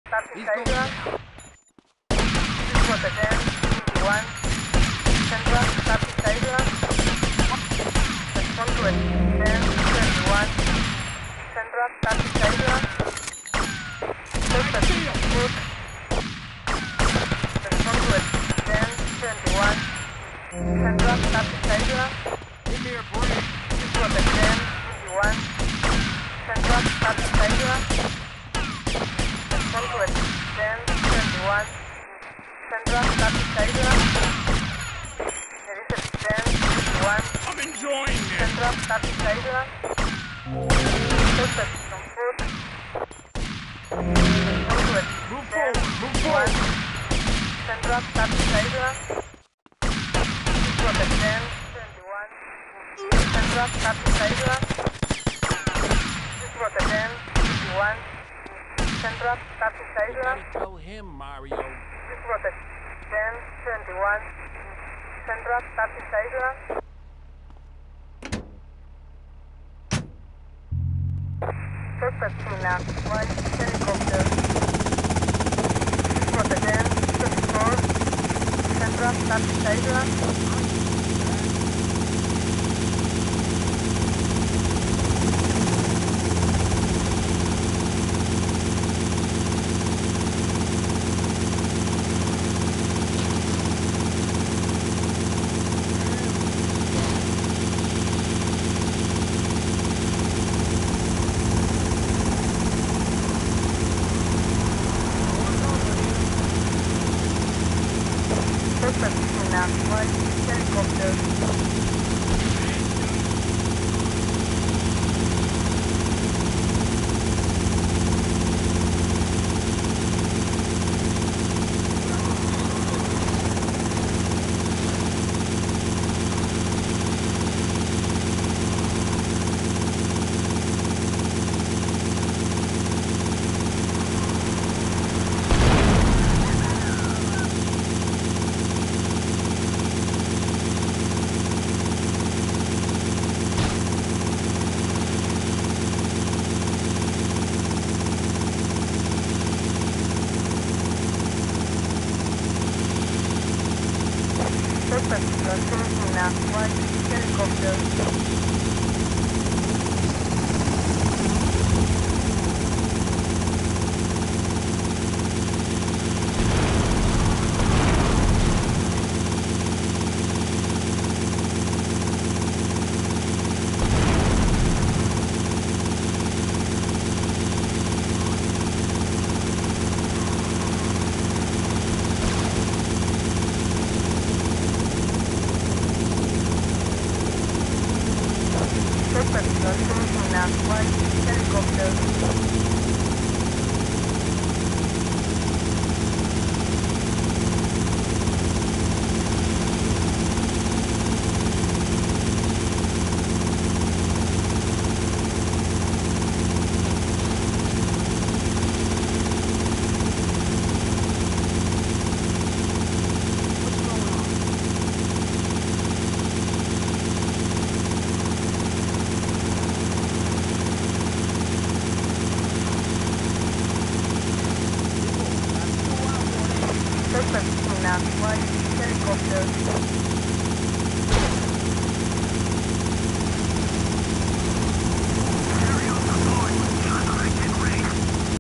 He's going down. This was again, 1. Central, traffic Hydra. Respond to it. 10, 21. Central, traffic Hydra. Respond to it. 10, 21. Central, traffic Hydra. Give me a break. This was again, 21. Central, traffic Hydra. Respond to it. 10, 21. Central, traffic Hydra. There is a 10, 21. I'm enjoying this. Central, traffic Hydra. Suspect on foot. Respond to it. Move 10, forward. Move forward. 21. Central, traffic Hydra. This was a 10, 21. Central, traffic Hydra. This was a 10, 21. Central, traffic Hydra. Gotta tell him, Mario. This was a 10, 21. Central, traffic Hydra. Suspect in a white helicopter. This was a 10, 24. Central, traffic Hydra. Suspect in a white helicopter. Suspect in a white helicopter. Suspect in a white helicopter. Suspect in a white helicopter.